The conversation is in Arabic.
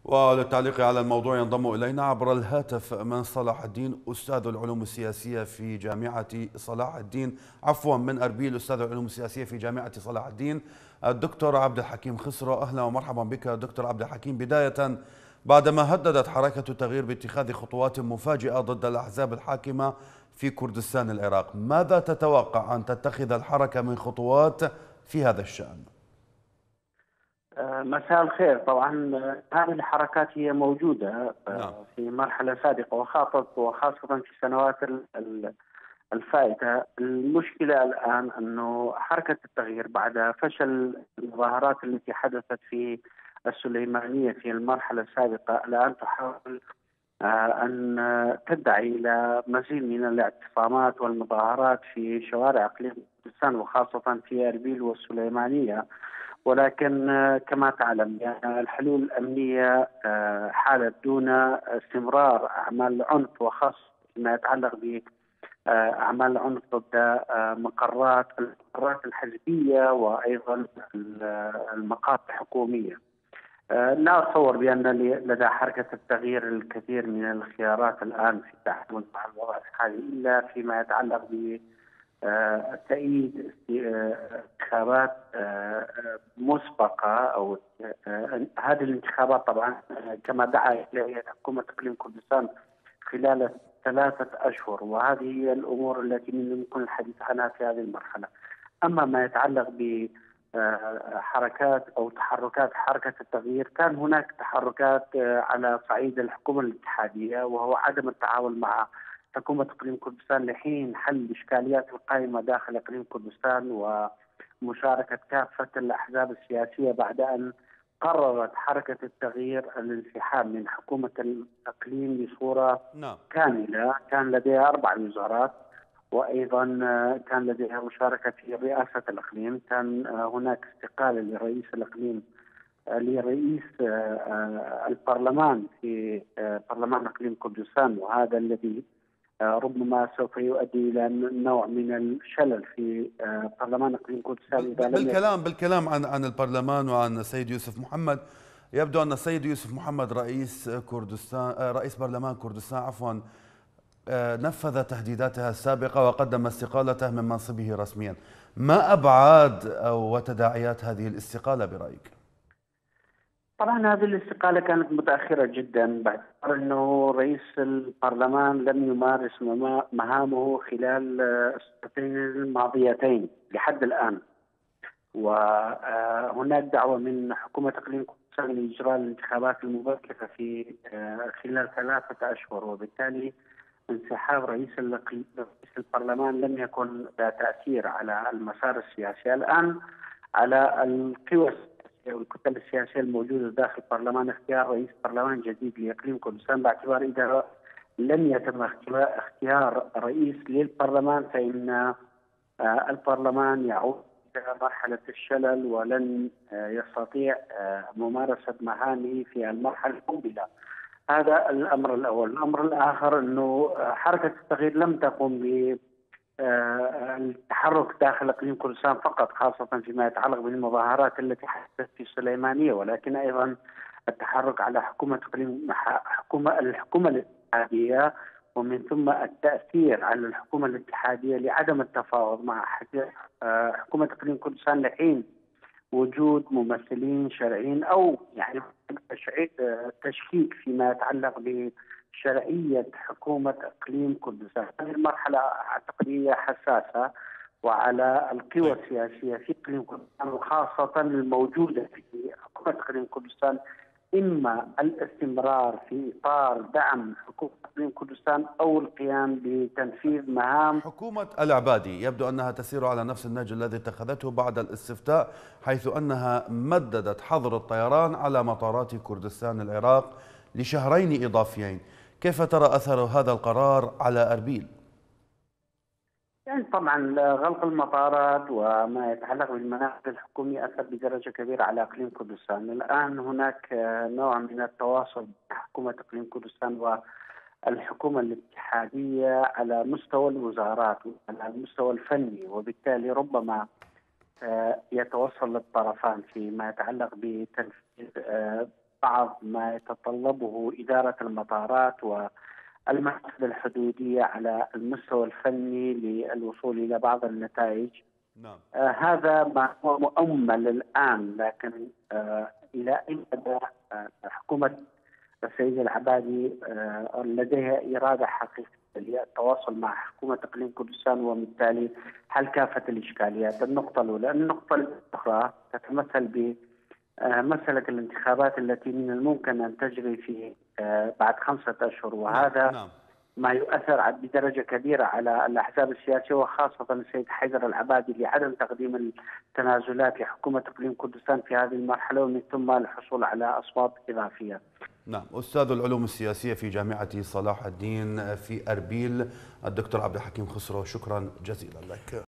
وللتعليق على الموضوع ينضم إلينا عبر الهاتف من صلاح الدين أستاذ العلوم السياسية في جامعة صلاح الدين، عفوا من أربيل، أستاذ العلوم السياسية في جامعة صلاح الدين، الدكتور عبد الحكيم خسرو. أهلا ومرحبا بك دكتور عبد الحكيم. بداية، بعدما هددت حركة التغيير باتخاذ خطوات مفاجئة ضد الأحزاب الحاكمة في كردستان العراق، ماذا تتوقع أن تتخذ الحركة من خطوات في هذا الشأن؟ مساء الخير. طبعا هذه الحركات هي موجودة نعم. في مرحلة سابقة وخاصة في السنوات الفائتة. المشكلة الآن أنه حركة التغيير بعد فشل المظاهرات التي حدثت في السليمانية في المرحلة السابقة الآن تحاول أن تدعي إلى مزيد من الاعتصامات والمظاهرات في شوارع إقليم كردستان وخاصة في أربيل والسليمانية. ولكن كما تعلم يعني الحلول الأمنية حالت دون استمرار أعمال العنف، وخاصة فيما يتعلق بأعمال العنف ضد المقرات الحزبية وأيضا المقاطع الحكومية. لا أتصور بأن لدى حركة التغيير الكثير من الخيارات الآن في التعامل مع الوضع الحالي، إلا فيما يتعلق ب تأييد انتخابات مسبقة أو هذه الانتخابات طبعا كما دعا إليها حكومة إقليم كردستان خلال 3 أشهر، وهذه هي الأمور التي من يمكن الحديث عنها في هذه المرحلة. أما ما يتعلق بحركات أو تحركات حركة التغيير، كان هناك تحركات على صعيد الحكومة الاتحادية، وهو عدم التعاون مع حكومة إقليم كردستان لحين حل الإشكاليات القائمة داخل إقليم كردستان ومشاركة كافة الأحزاب السياسية بعد أن قررت حركة التغيير الانسحاب من حكومة الإقليم بصورة نعم. كاملة. كان لديها 4 وزارات، وأيضا كان لديها مشاركة في رئاسة الإقليم. كان هناك استقالة لرئيس الإقليم لرئيس البرلمان في برلمان إقليم كردستان، وهذا الذي ربما سوف يؤدي إلى نوع من الشلل في برلمان إقليم كردستان إذا لم بالكلام عن البرلمان وعن السيد يوسف محمد. يبدو أن السيد يوسف محمد رئيس كردستان، رئيس برلمان كردستان عفوا، نفذ تهديداتها السابقة وقدم استقالته من منصبه رسميا. ما أبعاد أو وتداعيات هذه الاستقالة برأيك؟ طبعا هذه الاستقالة كانت متأخرة جدا، باعتبار أنه رئيس البرلمان لم يمارس مهامه خلال السنتين الماضيتين لحد الآن، وهناك دعوة من حكومة إقليم كردستان لإجراء الانتخابات المبكرة في خلال 3 أشهر، وبالتالي انسحاب رئيس البرلمان لم يكن ذا تأثير على المسار السياسي. الآن على القوى والكتل السياسية الموجودة داخل البرلمان اختيار رئيس برلمان جديد لإقليم كردستان، باعتبار إذا لم يتم اختيار رئيس للبرلمان فإن البرلمان يعود إلى مرحلة الشلل ولن يستطيع ممارسة مهامه في المرحلة المقبلة. هذا الأمر الأول. الأمر الآخر أنه حركة التغيير لم تقم التحرك داخل إقليم كردستان فقط، خاصة فيما يتعلق بالمظاهرات التي حدثت في السليمانية، ولكن أيضا التحرك على الحكومة الاتحادية، ومن ثم التأثير على الحكومة الاتحادية لعدم التفاوض مع حكومة إقليم كردستان لحين وجود ممثلين شرعيين أو يعني تشكيك فيما يتعلق شرعية حكومة إقليم كردستان. هذه المرحلة أعتقد هي حساسة وعلى القوى السياسية في إقليم كردستان وخاصة الموجودة في حكومة إقليم كردستان، إما الاستمرار في إطار دعم حكومة إقليم كردستان أو القيام بتنفيذ مهام حكومة العبادي. يبدو أنها تسير على نفس النهج الذي اتخذته بعد الاستفتاء، حيث أنها مددت حظر الطيران على مطارات كردستان العراق لشهرين إضافيين. كيف ترى أثر هذا القرار على أربيل؟ يعني طبعا غلق المطارات وما يتعلق بالمناطق الحكومية أثر بدرجة كبيرة على إقليم كردستان. الآن هناك نوع من التواصل بين حكومة إقليم كردستان والحكومة الاتحادية على مستوى الوزارات وعلى المستوى الفني، وبالتالي ربما يتوصل الطرفان فيما يتعلق بتنفيذ بعض ما يتطلبه إدارة المطارات والمحافظ الحدودية على المستوى الفني للوصول إلى بعض النتائج. نعم. هذا ما هو مؤمل الآن، لكن إلى أي مدى حكومة السيد العبادي لديها إرادة حقيقية للتواصل مع حكومة إقليم كردستان وبالتالي حل كافة الإشكاليات. النقطة الأولى. النقطة الأخرى تتمثل بمسألة الانتخابات التي من الممكن أن تجري في بعد 5 أشهر، وهذا نعم. ما يؤثر بدرجة كبيرة على الأحزاب السياسية وخاصة السيد حيدر العبادي لعدم تقديم التنازلات لحكومة إقليم كردستان في هذه المرحلة ومن ثم الحصول على أصوات إضافية. نعم. أستاذ العلوم السياسية في جامعة صلاح الدين في أربيل الدكتور عبد الحكيم خسرو، شكرا جزيلا لك.